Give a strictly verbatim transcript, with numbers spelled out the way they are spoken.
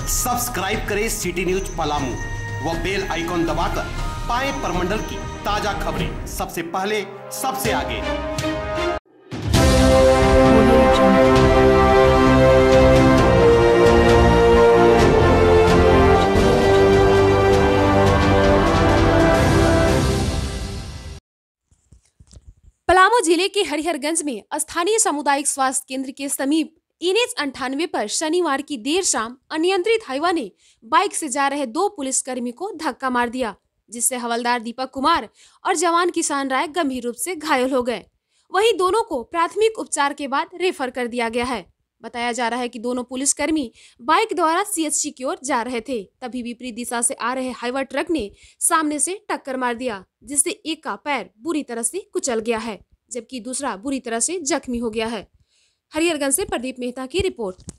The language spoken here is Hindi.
सब्सक्राइब करें सिटी न्यूज पलामू व बेल आइकॉन दबाकर पाएं प्रमंडल की ताजा खबरें सबसे पहले सबसे आगे। पलामू जिले के हरिहरगंज में स्थानीय सामुदायिक स्वास्थ्य केंद्र के समीप एनएच अंठानवे पर शनिवार की देर शाम अनियंत्रित हाईवा ने बाइक से जा रहे दो पुलिसकर्मी को धक्का मार दिया, जिससे हवलदार दीपक कुमार और जवान किसान राय गंभीर रूप से घायल हो गए। वहीं दोनों को प्राथमिक उपचार के बाद रेफर कर दिया गया है। बताया जा रहा है कि दोनों पुलिसकर्मी बाइक द्वारा सीएचसी की ओर जा रहे थे, तभी विपरीत दिशा से आ रहे हाईवा ट्रक ने सामने से टक्कर मार दिया, जिससे एक का पैर बुरी तरह से कुचल गया है, जबकि दूसरा बुरी तरह से जख्मी हो गया है। हरिहरगंज से प्रदीप मेहता की रिपोर्ट।